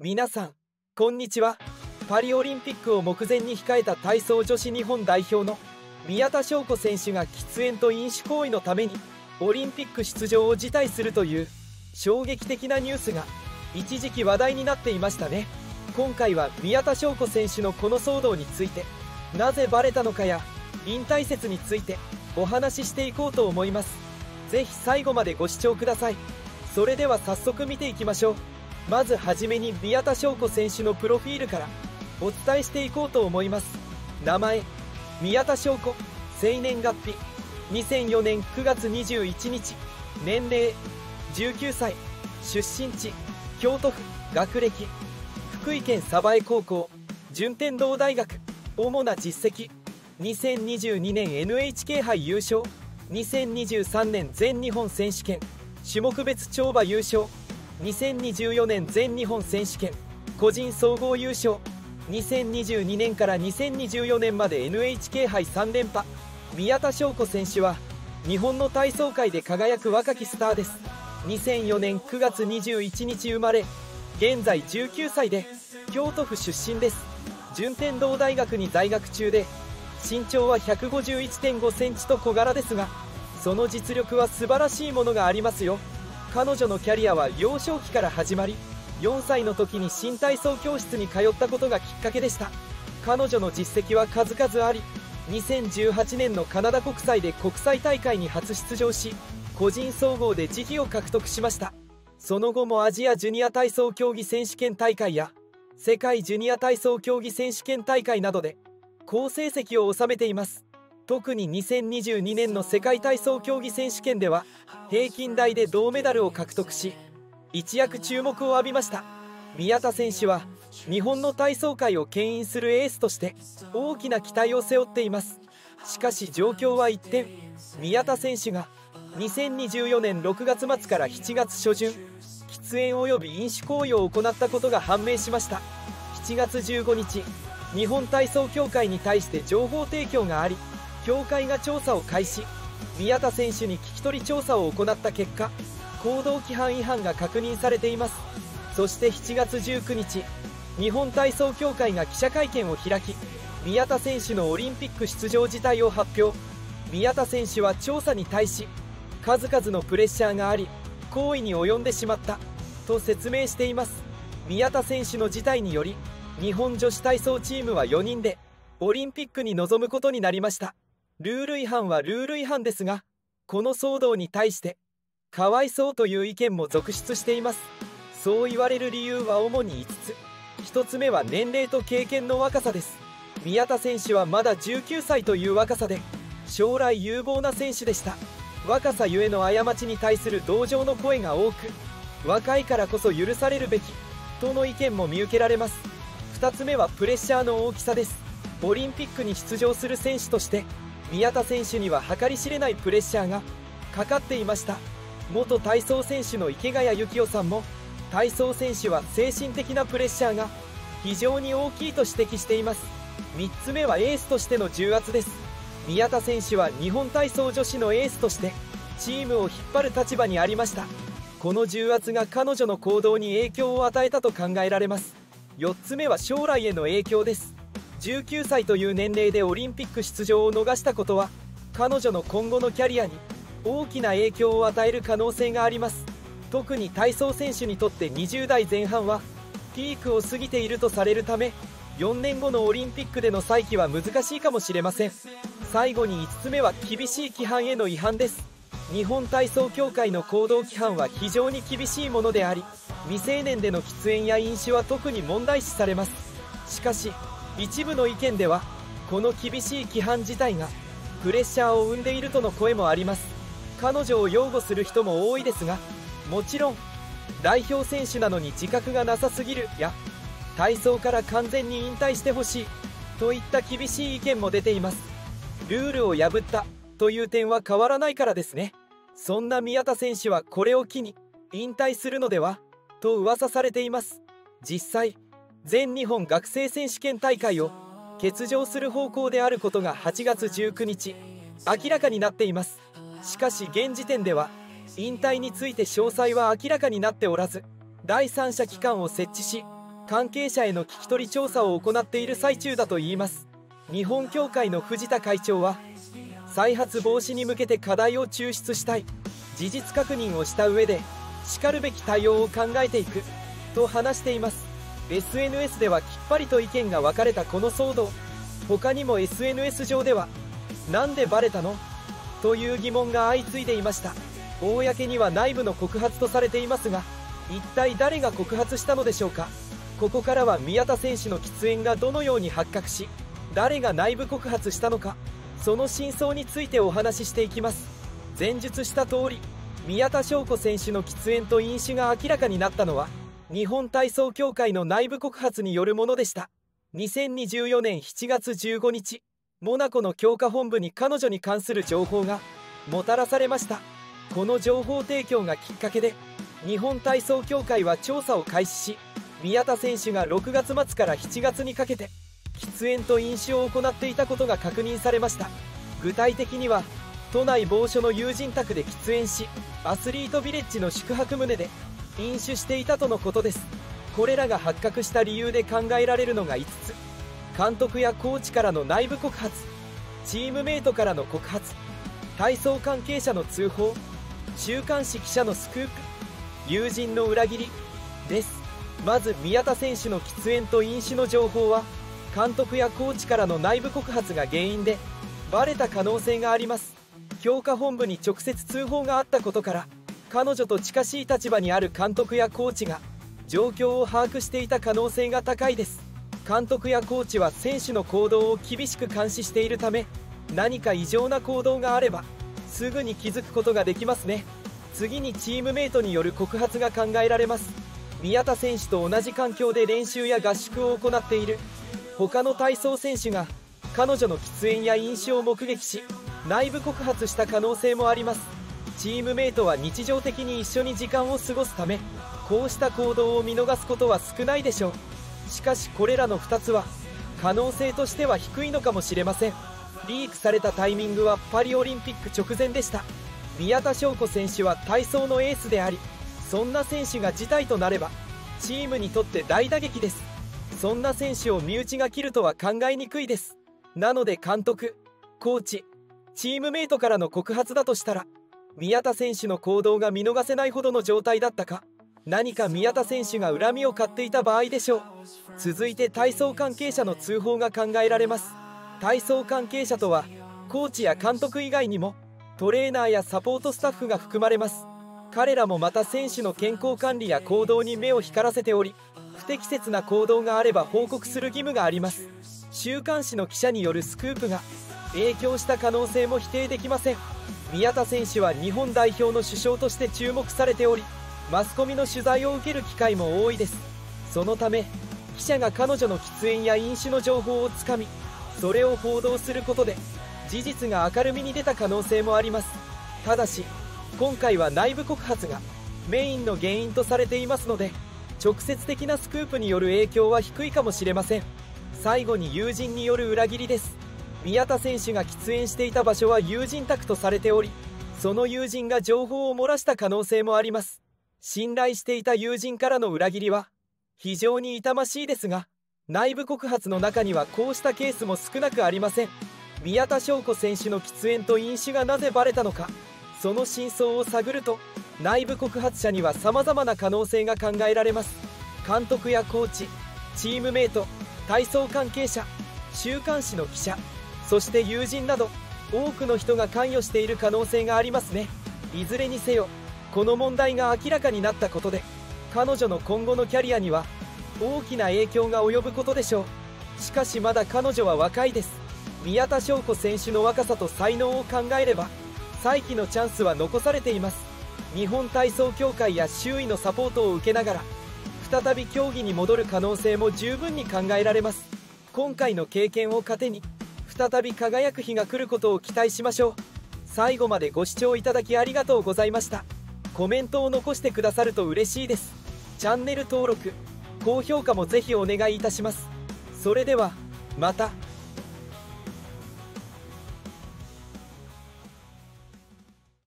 皆さんこんにちは。パリオリンピックを目前に控えた体操女子日本代表の宮田笙子選手が喫煙と飲酒行為のためにオリンピック出場を辞退するという衝撃的なニュースが一時期話題になっていましたね。今回は宮田笙子選手のこの騒動について、なぜバレたのかや引退説についてお話ししていこうと思います。ぜひ最後までご視聴ください。それでは早速見ていきましょう。まずはじめに宮田笙子選手のプロフィールからお伝えしていこうと思います。名前宮田笙子、生年月日2004年9月21日、年齢19歳、出身地京都府、学歴福井県鯖江高校、順天堂大学。主な実績2022年 NHK 杯優勝、2023年全日本選手権種目別跳馬優勝、2024年全日本選手権個人総合優勝、2022年から2024年まで NHK 杯3連覇。宮田笙子選手は日本の体操界で輝く若きスターです。2004年9月21日生まれ、現在19歳で京都府出身です。順天堂大学に在学中で、身長は 151.5 センチと小柄ですが、その実力は素晴らしいものがありますよ。彼女のキャリアは幼少期から始まり、4歳の時に新体操教室に通ったことがきっかけでした。彼女の実績は数々あり、2018年のカナダ国際で国際大会に初出場し、個人総合で時期を獲得しました。その後もアジアジュニア体操競技選手権大会や世界ジュニア体操競技選手権大会などで好成績を収めています。特に2022年の世界体操競技選手権では平均台で銅メダルを獲得し、一躍注目を浴びました。宮田選手は日本の体操界を牽引するエースとして大きな期待を背負っています。しかし状況は一転、宮田選手が2024年6月末から7月初旬、喫煙及び飲酒行為を行ったことが判明しました。7月15日、日本体操協会に対して情報提供があり、協会が調査を開始。宮田選手に聞き取り調査を行った結果、行動規範違反が確認されています。そして7月19日、日本体操協会が記者会見を開き、宮田選手のオリンピック出場辞退を発表。宮田選手は調査に対し、数々のプレッシャーがあり行為に及んでしまったと説明しています。宮田選手の辞退により、日本女子体操チームは4人でオリンピックに臨むことになりました。ルール違反はルール違反ですが、この騒動に対してかわいそうという意見も続出しています。そう言われる理由は主に5つ。1つ目は年齢と経験の若さです。宮田選手はまだ19歳という若さで将来有望な選手でした。若さゆえの過ちに対する同情の声が多く、若いからこそ許されるべきとの意見も見受けられます。2つ目はプレッシャーの大きさです。オリンピックに出場する選手として宮田選手には計り知れないプレッシャーがかかっていました。元体操選手の池谷幸雄さんも、体操選手は精神的なプレッシャーが非常に大きいと指摘しています。3つ目はエースとしての重圧です。宮田選手は日本体操女子のエースとしてチームを引っ張る立場にありました。この重圧が彼女の行動に影響を与えたと考えられます。4つ目は将来への影響です。19歳という年齢でオリンピック出場を逃したことは、彼女の今後のキャリアに大きな影響を与える可能性があります。特に体操選手にとって20代前半はピークを過ぎているとされるため、4年後のオリンピックでの再起は難しいかもしれません。最後に5つ目は厳しい規範への違反です。日本体操協会の行動規範は非常に厳しいものであり、未成年での喫煙や飲酒は特に問題視されます。しかし一部の意見では、この厳しい規範自体がプレッシャーを生んでいるとの声もあります。彼女を擁護する人も多いですが、もちろん代表選手なのに自覚がなさすぎるや、体操から完全に引退してほしいといった厳しい意見も出ています。ルールを破ったという点は変わらないからですね。そんな宮田選手はこれを機に引退するのではと噂されています。実際全日本学生選手権大会を欠場する方向であることが8月19日明らかになっています。しかし現時点では引退について詳細は明らかになっておらず、第三者機関を設置し関係者への聞き取り調査を行っている最中だといいます。日本協会の藤田会長は、再発防止に向けて課題を抽出したい、事実確認をした上でしかるべき対応を考えていくと話しています。 SNS ではきっぱりと意見が分かれたこの騒動、他にも SNS 上ではなんでバレたのという疑問が相次いでいました。公には内部の告発とされていますが、一体誰が告発したのでしょうか。ここからは宮田選手の喫煙がどのように発覚し、誰が内部告発したのか、その真相についてお話ししていきます。前述した通り、宮田笙子選手の喫煙と飲酒が明らかになったのは日本体操協会の内部告発によるものでした。2024年7月15日、モナコの強化本部に彼女に関する情報がもたらされました。この情報提供がきっかけで日本体操協会は調査を開始し、宮田選手が6月末から7月にかけて喫煙と飲酒を行っていたことが確認されました。具体的には都内某所の友人宅で喫煙し、アスリートビレッジの宿泊棟で飲酒していたとのことです。これらが発覚した理由で考えられるのが5つ。監督やコーチからの内部告発、チームメイトからの告発、体操関係者の通報、週刊誌記者のスクープ、友人の裏切りです。まず宮田選手の喫煙と飲酒の情報は監督やコーチからの内部告発が原因でバレた可能性があります。強化本部に直接通報があったことから、彼女と近しい立場にある監督やコーチが状況を把握していた可能性が高いです。監督やコーチは選手の行動を厳しく監視しているため、何か異常な行動があればすぐに気づくことができますね。次にチームメイトによる告発が考えられます。宮田選手と同じ環境で練習や合宿を行っている他の体操選手が彼女の喫煙や飲酒を目撃し、内部告発した可能性もあります。チームメイトは日常的に一緒に時間を過ごすため、こうした行動を見逃すことは少ないでしょう。しかしこれらの2つは可能性としては低いのかもしれません。リークされたタイミングはパリオリンピック直前でした。宮田笙子選手は体操のエースであり、そんな選手が辞退となればチームにとって大打撃です。そんな選手を身内が切るとは考えにくいです。なので監督、コーチ、チームメイトからの告発だとしたら、宮田選手の行動が見逃せないほどの状態だったか、何か宮田選手が恨みを買っていた場合でしょう。続いて体操関係者の通報が考えられます。体操関係者とはコーチや監督以外にもトレーナーやサポートスタッフが含まれます。彼らもまた選手の健康管理や行動に目を光らせており、不適切な行動があれば報告する義務があります。週刊誌の記者によるスクープが影響した可能性も否定できません。宮田選手は日本代表の主将として注目されており、マスコミの取材を受ける機会も多いです。そのため記者が彼女の喫煙や飲酒の情報をつかみ、それを報道することで事実が明るみに出た可能性もあります。ただし今回は内部告発がメインの原因とされていますので、直接的なスクープによる影響は低いかもしれません。最後に友人による裏切りです。宮田選手が喫煙していた場所は友人宅とされており、その友人が情報を漏らした可能性もあります。信頼していた友人からの裏切りは非常に痛ましいですが、内部告発の中にはこうしたケースも少なくありません。宮田笙子選手の喫煙と飲酒がなぜバレたのか、その真相を探ると内部告発者には様々な可能性が考えられます。監督やコーチ、チームメイト、体操関係者、週刊誌の記者、そして友人など多くの人が関与している可能性がありますね。いずれにせよこの問題が明らかになったことで、彼女の今後のキャリアには大きな影響が及ぶことでしょう。しかしまだ彼女は若いです。宮田笙子選手の若さと才能を考えれば再起のチャンスは残されています。日本体操協会や周囲のサポートを受けながら再び競技に戻る可能性も十分に考えられます。今回の経験を糧に再び輝く日が来ることを期待しましょう。最後までご視聴いただきありがとうございました。コメントを残してくださると嬉しいです。チャンネル登録、高評価もぜひお願いいたします。それではまた。